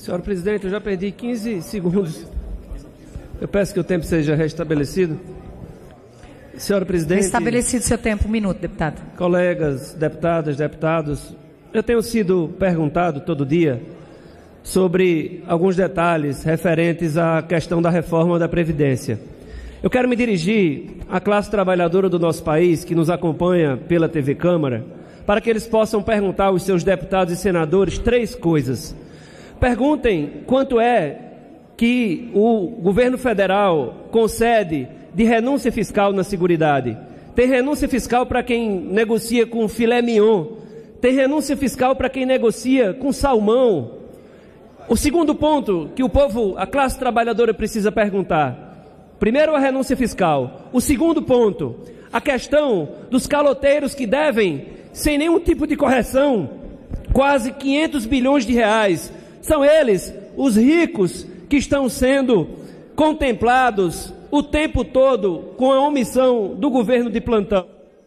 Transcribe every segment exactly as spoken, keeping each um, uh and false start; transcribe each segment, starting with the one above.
Senhora presidente, eu já perdi quinze segundos. Eu peço que o tempo seja restabelecido. Senhora presidente... Restabelecido seu tempo. Um minuto, deputado. Colegas, deputadas, deputados, eu tenho sido perguntado todo dia sobre alguns detalhes referentes à questão da reforma da Previdência. Eu quero me dirigir à classe trabalhadora do nosso país, que nos acompanha pela T V Câmara, para que eles possam perguntar aos seus deputados e senadores três coisas. Perguntem quanto é que o governo federal concede de renúncia fiscal na Seguridade. Tem renúncia fiscal para quem negocia com filé mignon. Tem renúncia fiscal para quem negocia com salmão. O segundo ponto que o povo, a classe trabalhadora precisa perguntar. Primeiro, a renúncia fiscal. O segundo ponto, a questão dos caloteiros que devem, sem nenhum tipo de correção, quase quinhentos bilhões de reais. São eles, os ricos, que estão sendo contemplados o tempo todo com a omissão do governo de plantão.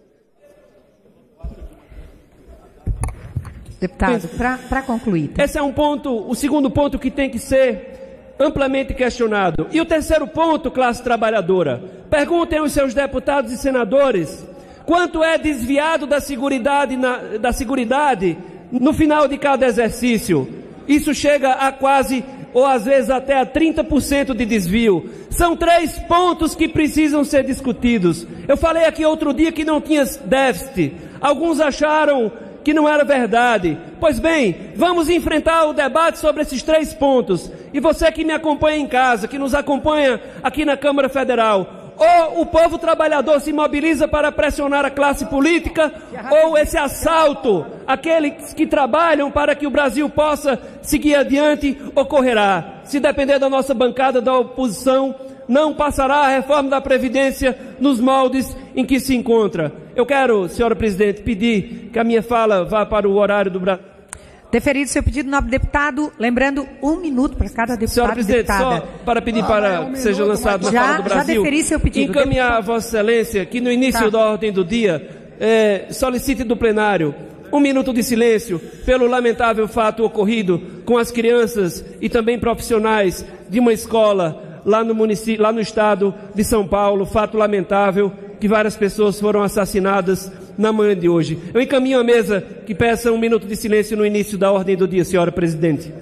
Deputado, para concluir. Tá? Esse é um ponto, o segundo ponto que tem que ser amplamente questionado. E o terceiro ponto, classe trabalhadora. Perguntem aos seus deputados e senadores quanto é desviado da seguridade, na, da seguridade no final de cada exercício. Isso chega a quase, ou às vezes até a trinta por cento de desvio. São três pontos que precisam ser discutidos. Eu falei aqui outro dia que não tinha déficit. Alguns acharam que não era verdade. Pois bem, vamos enfrentar o debate sobre esses três pontos. E você que me acompanha em casa, que nos acompanha aqui na Câmara Federal, ou o povo trabalhador se mobiliza para pressionar a classe política, ou esse assalto, aqueles que trabalham para que o Brasil possa seguir adiante, ocorrerá. Se depender da nossa bancada da oposição, não passará a reforma da Previdência nos moldes em que se encontra. Eu quero, senhora presidente, pedir que a minha fala vá para o horário do Brasil. Deferido seu pedido, nobre deputado. Lembrando, um minuto para cada deputado. Senhora presidente, deputada. só para pedir para ah, um que seja lançado na já, fala do Brasil. Já deferi seu pedido. Encaminhar deputado. a Vossa Excelência que no início tá. da ordem do dia é, solicite do plenário um minuto de silêncio pelo lamentável fato ocorrido com as crianças e também profissionais de uma escola lá no município, lá no estado de São Paulo. Fato lamentável que várias pessoas foram assassinadas na manhã de hoje. Eu encaminho a mesa que peça um minuto de silêncio no início da ordem do dia, senhora presidente.